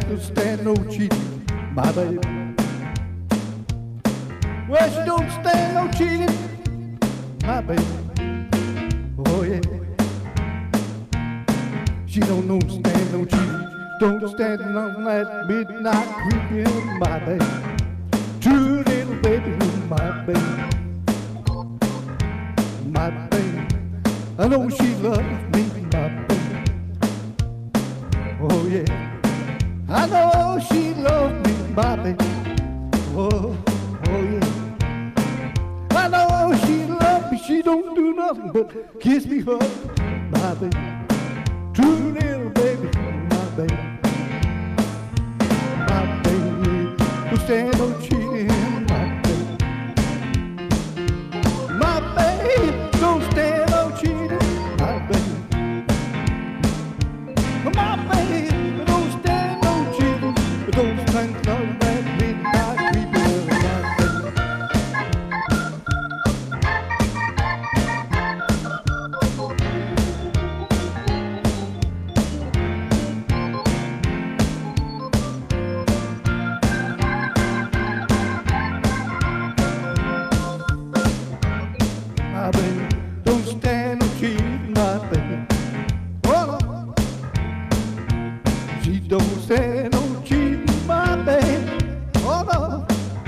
don't stand no cheating, my baby. Well, she don't stand no cheating, my baby. Oh yeah. She don't stand no cheating, don't stand on that midnight creeping, my baby. True little baby, my baby, my baby. I know she loves me, my baby. Oh yeah, I know she loves me, my baby. Oh, oh yeah. I know she loves me, she don't do nothing but kiss me, hug, my baby. True little baby, my baby. My baby, don't stand no cheating, my baby. My baby, don't stand no cheating, my baby. My baby, don't stand no cheating, don't stand no that midnight creeping, my baby. My baby, don't stand no cheating, my baby. Oh no, she don't stand no cheating, my baby. Oh no,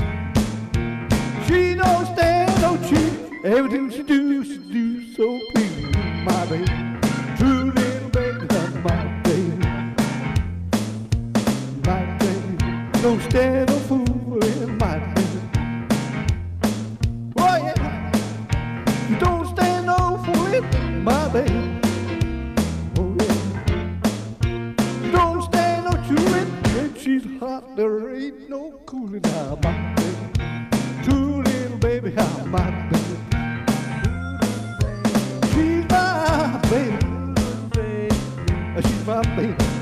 she don't stand no cheating. Everything she do so please, my baby. True little baby, my baby. My baby, don't stand no fooling, my baby. Oh yeah. You don't stand no fooling, my baby. Oh yeah. You don't stand no chewing. If she's hot, there ain't no cooling now, my baby. True little baby, how my baby. She's my baby. She's my baby.